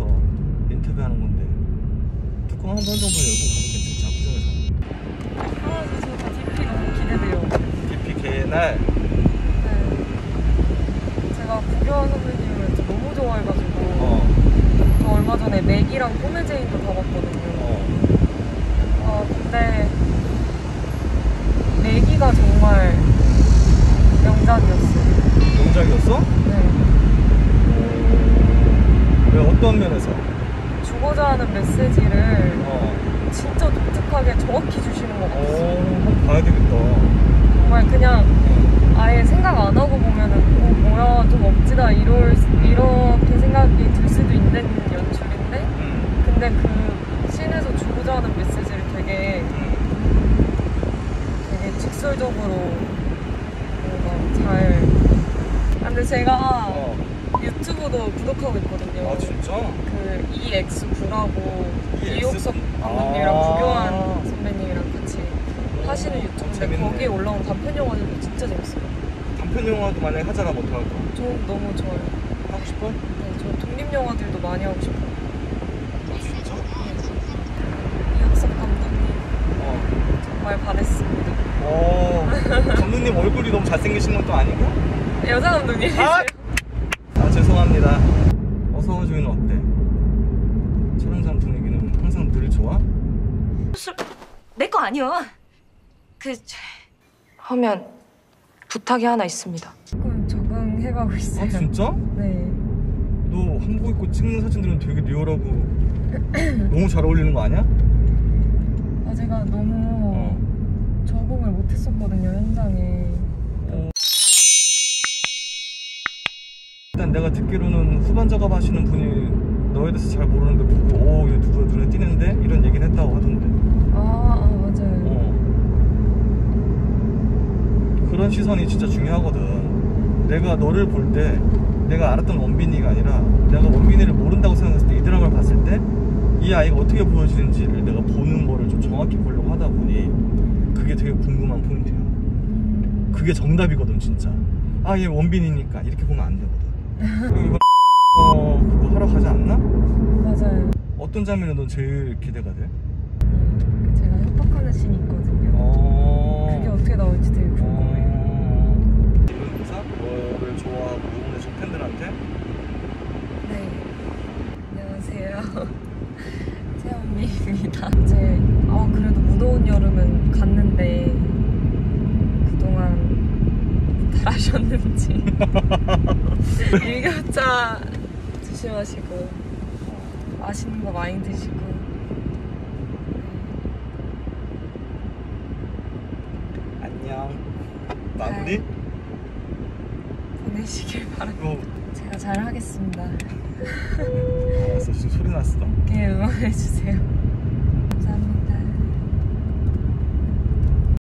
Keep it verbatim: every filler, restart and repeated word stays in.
가서 인터뷰하는 건데 뚜껑 한 번 정도 열고 가도 괜찮지? 압구정에서. 아, 저 디피 너무 기대돼요. 디피 개날. 네. 제가 구교환 선배님을 진짜 너무 좋아해가지고 어. 저 얼마 전에 맥이랑 꿈의 제인도 다 봤거든요. 어. 아, 근데 맥이가 정말 명작이었어요. 명작이었어? 네. 왜 어떤 면에서? 주고자 하는 메시지를 어. 진짜 독특하게 정확히 주시는 것 같았어요. 어, 한번 봐야 되겠다. 정말 그냥 아예 생각 안 하고 보면은 어 뭐야 좀 억지다 이럴 이렇게 생각이 들 수도 있는 연출인데 음. 근데 그 씬에서 주고자 하는 메시지를 되게 되게 직설적으로 뭔가 잘. 근데 제가 어. 유튜브도 구독하고 있거든요. 아 진짜? 그 이엑스구라고 이엑스? 이옥석 감독님이랑 아. 구교환 선배님이랑 같이 하시는 유튜브인데 재밌네. 거기에 올라온 단편 영화들도 진짜 재밌어요. 단편 영화도 만약에 하자라 못 할까? 저 너무 좋아요. 하고 싶어? 네, 저 독립 영화들도 많이 하고 싶어요. 아 진짜? 이옥석 감독님 어. 정말 바랬습니다. 어. 감독님 얼굴이 너무 잘생기신 건 또 아니고? 여자 감독님이세요? 아! 아 죄송합니다. 어서와 주인은 어때? 촬영장 분위기는 항상 늘 좋아? 내 거 아니야. 그 하면 부탁이 하나 있습니다. 조금 적응해가고 있어요. 아 진짜? 네. 너 한복 입고 찍는 사진들은 되게 리얼하고 너무 잘 어울리는 거 아니야? 아 제가 너무 어. 적응을 못했었거든요 현장에. 어. 일단 내가 듣기로는 후반 작업하시는 분이 너에 대해서 잘 모르는데 보고 오 얘 누가 눈에 띄는데? 이런 얘기를 했다고 하던데. 아, 아 맞아요. 어. 그런 시선이 진짜 중요하거든. 내가 너를 볼 때 내가 알았던 원빈이가 아니라 내가 원빈이를 모른다고 생각했을 때 이 드라마를 봤을 때 이 아이가 어떻게 보여지는지를 내가 보는 거를 좀 정확히 보려고 하다 보니 그게 되게 궁금한 포인트야. 그게 정답이거든 진짜. 아 얘 원빈이니까 이렇게 보면 안 되거든. 이거 어 그거 하러 가지 않나? 맞아요. 어떤 장면이 넌 제일 기대가 돼? 그 제가 협박하는 씬이 있거든요. 어... 그게 어떻게 나올지 되게 궁금해요. 어... 이번 부사 너를 좋아하고 응원해준 팬들한테? 네. 안녕하세요. 최원미입니다. 이제 아 그래도 무더운 여름은 갔는데 그동안 잘하셨는지 일교차 조심하시고 맛있는 거 많이 드시고 안녕. 마무리? 잘 보내시길 바랍니다. 어, 제가 잘 하겠습니다. 알았어 지금 소리 났어. 이렇게 응원해주세요.